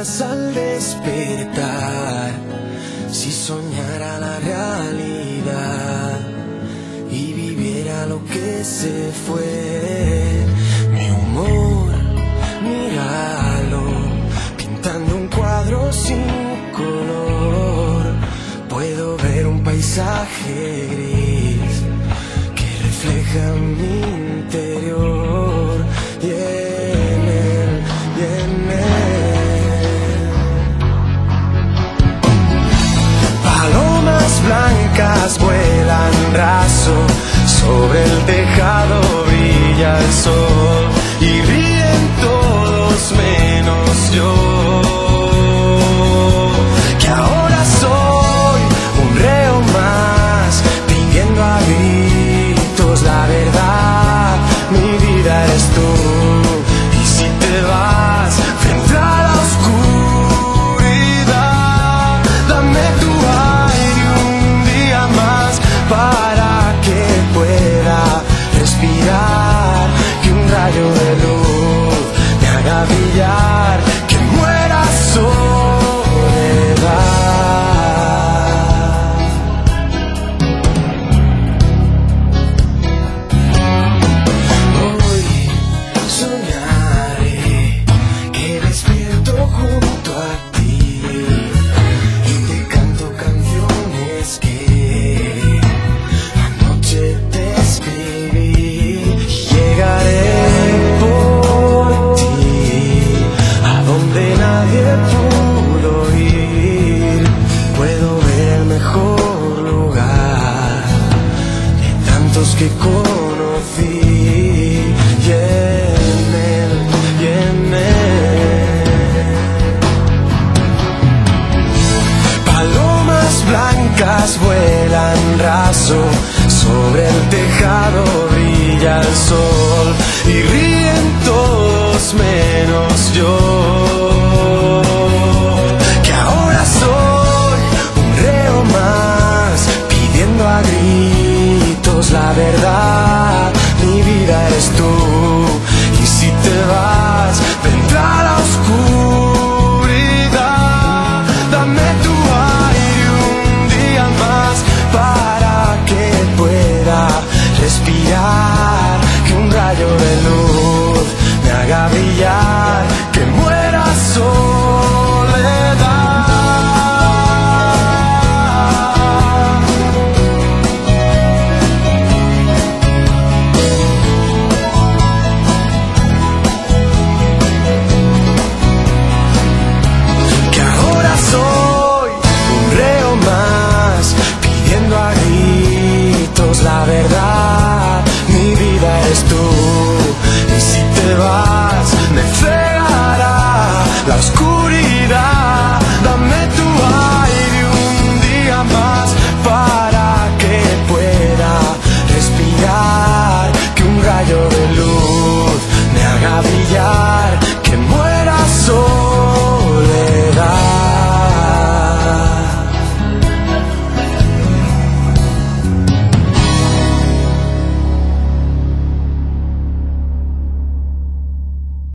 mañanas al despertar, si soñara la realidad y viviera lo que se fue, mi humor, míralo, pintando un cuadro sin color. Puedo ver un paisaje gris que refleja mi interior, y en él, palomas blancas vuelan raso, sobre el tejado brilla el sol y ríen todos menos yo, que ahora soy un reo más, pidiendo a gritos la verdad. Mi vida eres tú, y si te vas frente a la oscuridad, dame tu aire un día más para que pueda respirar, que un rayo de luz me haga brillar, que muera soledad. Hoy soñaré que despierto junto a ti y te canto canciones que anoche te escribí. Llegaré por ti a donde nadie pudo ir. Puedo ver el mejor lugar de tantos que conocí, y en él, palomas blancas vuelan raso,